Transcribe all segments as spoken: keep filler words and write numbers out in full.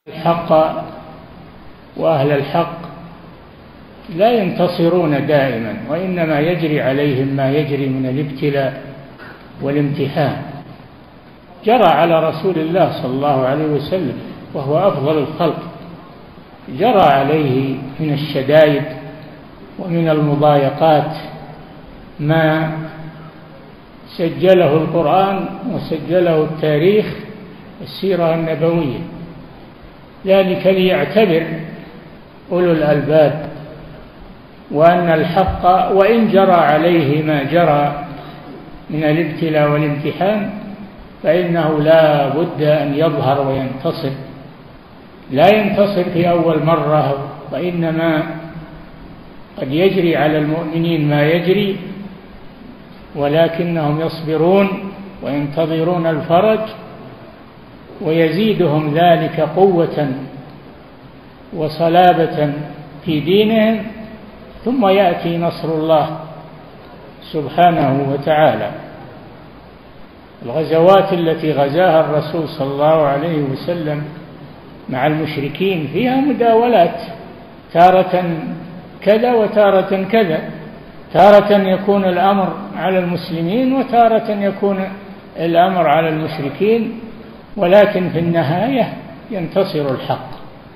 الحق وأهل الحق لا ينتصرون دائما، وإنما يجري عليهم ما يجري من الابتلاء والامتحان. جرى على رسول الله صلى الله عليه وسلم وهو أفضل الخلق، جرى عليه من الشدائد ومن المضايقات ما سجله القرآن وسجله التاريخ السيرة النبوية، ذلك ليعتبر أولو الألباب وأن الحق وإن جرى عليه ما جرى من الابتلاء والامتحان فإنه لا بد أن يظهر وينتصر، لا ينتصر في أول مرة، وإنما قد يجري على المؤمنين ما يجري ولكنهم يصبرون وينتظرون الفرج، ويزيدهم ذلك قوة وصلابة في دينهم، ثم يأتي نصر الله سبحانه وتعالى. الغزوات التي غزاها الرسول صلى الله عليه وسلم مع المشركين فيها مداولات، تارة كذا وتارة كذا، تارة يكون الأمر على المسلمين وتارة يكون الأمر على المشركين، ولكن في النهاية ينتصر الحق.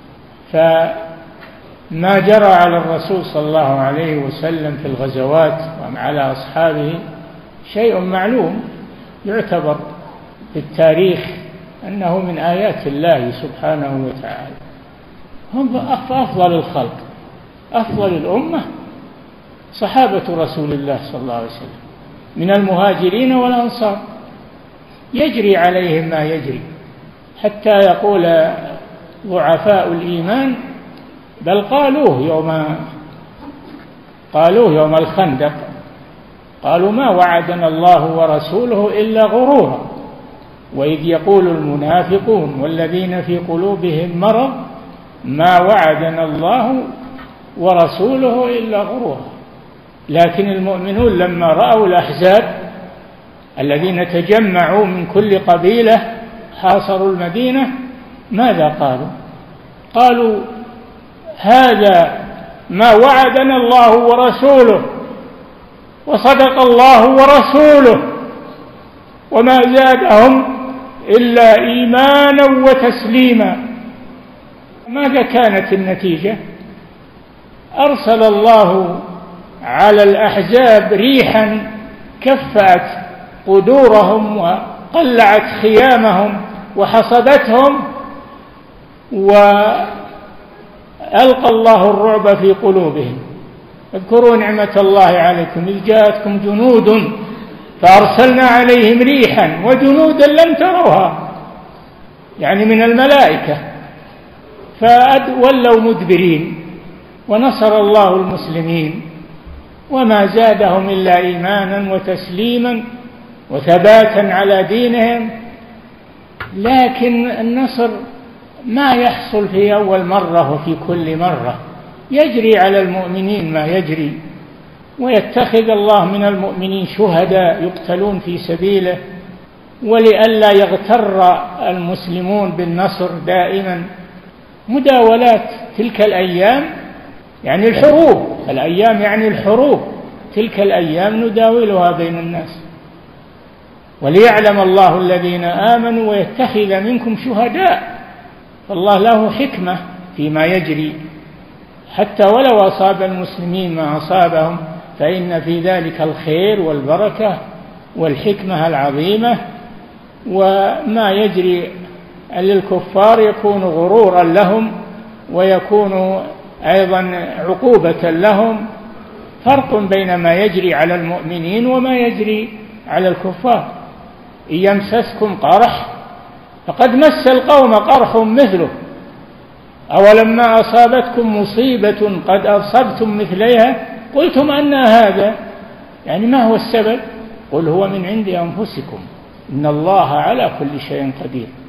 فما جرى على الرسول صلى الله عليه وسلم في الغزوات وعلى أصحابه شيء معلوم، يعتبر في التاريخ أنه من آيات الله سبحانه وتعالى. هم أفضل الخلق، أفضل الأمة صحابة رسول الله صلى الله عليه وسلم من المهاجرين والأنصار، يجري عليهم ما يجري، حتى يقول ضعفاء الإيمان بل قالوه يوم قالوه يوم الخندق، قالوا ما وعدنا الله ورسوله إلا غرورا، وإذ يقول المنافقون والذين في قلوبهم مرض ما وعدنا الله ورسوله إلا غرورا. لكن المؤمنون لما رأوا الأحزاب الذين تجمعوا من كل قبيلة حاصروا المدينة ماذا قالوا؟ قالوا هذا ما وعدنا الله ورسوله وصدق الله ورسوله وما زادهم إلا إيمانا وتسليما. ماذا كانت النتيجة؟ أرسل الله على الأحزاب ريحا كفأت قدورهم وقلعت خيامهم وحصدتهم، وألقى الله الرعب في قلوبهم. اذكروا نعمة الله عليكم إذ جاءتكم جنود فأرسلنا عليهم ريحا وجنودا لم تروها، يعني من الملائكة، فولوا مدبرين، ونصر الله المسلمين وما زادهم إلا إيمانا وتسليما وثباتا على دينهم. لكن النصر ما يحصل في أول مرة وفي كل مرة، يجري على المؤمنين ما يجري، ويتخذ الله من المؤمنين شهداء يقتلون في سبيله، ولئلا يغتر المسلمون بالنصر دائما. مداولات تلك الأيام يعني الحروب، الأيام يعني الحروب، تلك الأيام نداولها بين الناس، وليعلم الله الذين آمنوا ويتخذ منكم شهداء. فالله له حكمة فيما يجري، حتى ولو أصاب المسلمين ما أصابهم فإن في ذلك الخير والبركة والحكمة العظيمة، وما يجري للكفار يكون غرورا لهم ويكون أيضا عقوبة لهم. فرق بين ما يجري على المؤمنين وما يجري على الكفار. إن يمسسكم قرح فقد مس القوم قرح مثله، أولما أصابتكم مصيبة قد أصبتم مثليها قلتم أن هذا، يعني ما هو السبب؟ قل هو من عند أنفسكم إن الله على كل شيء قدير.